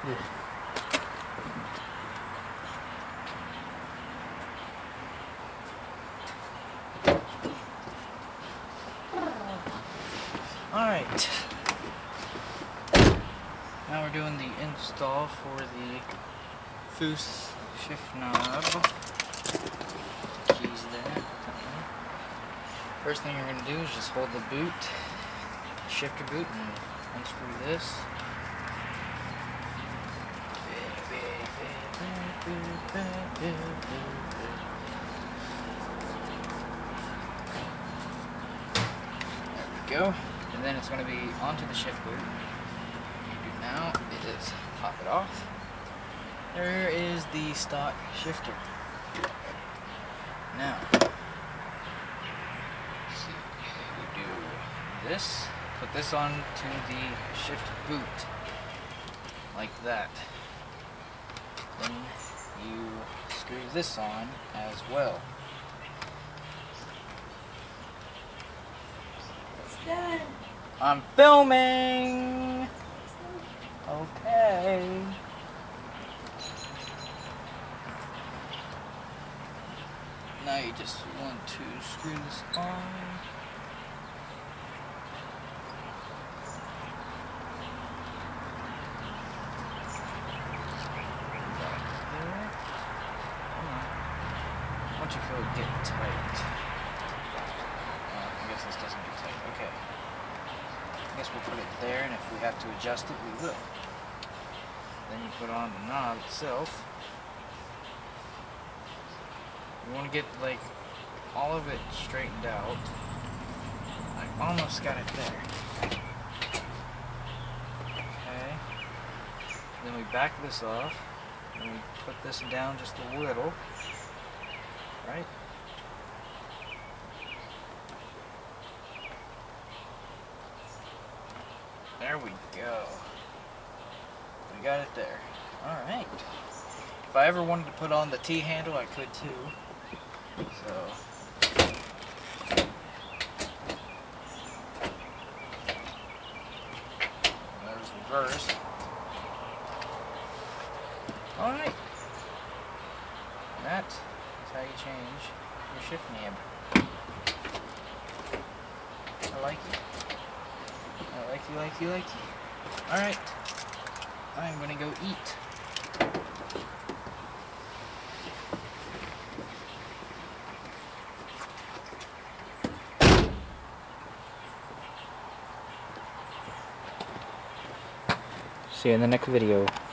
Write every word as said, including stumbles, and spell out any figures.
Alright. Now we're doing the install for the Foose shift knob. Keys there. First thing you're going to do is just hold the boot, shifter boot, and unscrew this. There we go. And then it's going to be onto the shift boot. What you do now is pop it off. There is the stock shifter. Now, let's see, you do this, put this onto the shift boot, like that. Then you screw this on as well. It's done. I'm filming! Okay. Now you just want to screw this on. There. Once you feel it get tight. Uh, I guess this doesn't get tight. Okay. I guess we'll put it there, and if we have to adjust it, we will. Then you put on the knob itself. You want to get like all of it straightened out. I almost got it there. Okay. Then we back this off. And we put this down just a little. Right? There we go. We got it there. Alright. If I ever wanted to put on the T-handle, I could too. So, there's reverse. Alright. That is how you change your shift knob. I like it. I like you, like you, like you. Alright. I'm gonna go eat. See you in the next video.